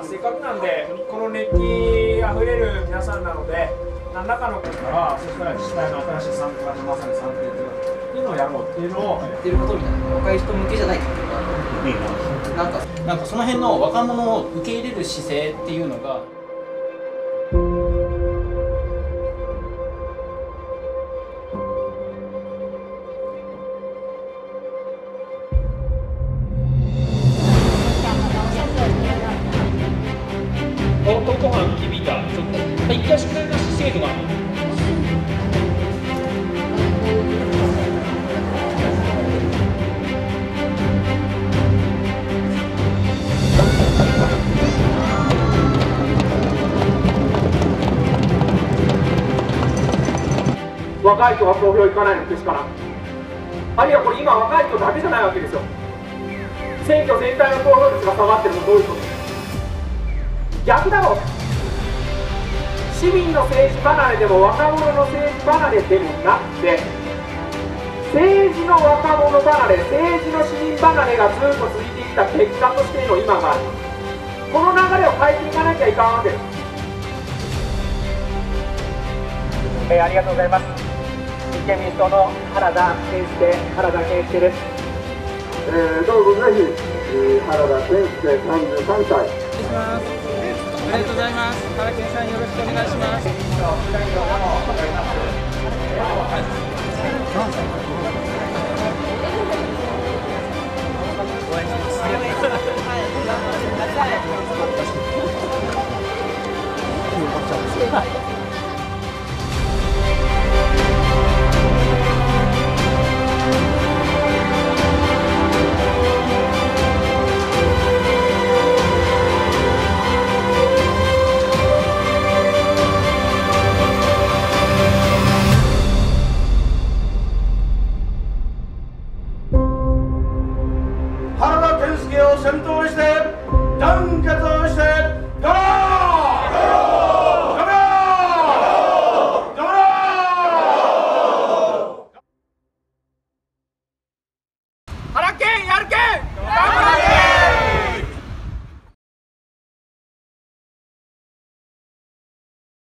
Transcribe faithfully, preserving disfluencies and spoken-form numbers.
せっかくなんでこの熱気あふれる皆さんなので、何らかのことからそしたら自治体の新しい参加型まさに参加っていうのをやろうっていうのを言ってることみたいな、若い人向けじゃないっていうか、なんかなんかその辺の若者を受け入れる姿勢っていうのが。 おご飯響いた。ちょっと一回宿題なし制度が。 若い人が投票行かないのけしからん。あるいはこれ今若い人だけじゃないわけですよ。選挙全体の投票率が下がってるのはどういうこと？逆だろう。市民の政治離れでも若者の政治離れでもなくて、政治の若者離れ、政治の市民離れがずっと続いてきた結果としての今がある。この流れを変えていかなきゃいかんわけです。えー、ありがとうございます。立憲民主党の原田健介、原田健介です。 えー、どうぞぜひ、えー、原田健介さんじゅうさんさい。 お願いします。ありがとうございます。原健さんよろしくお願いします。はい。 原田健介を先頭にして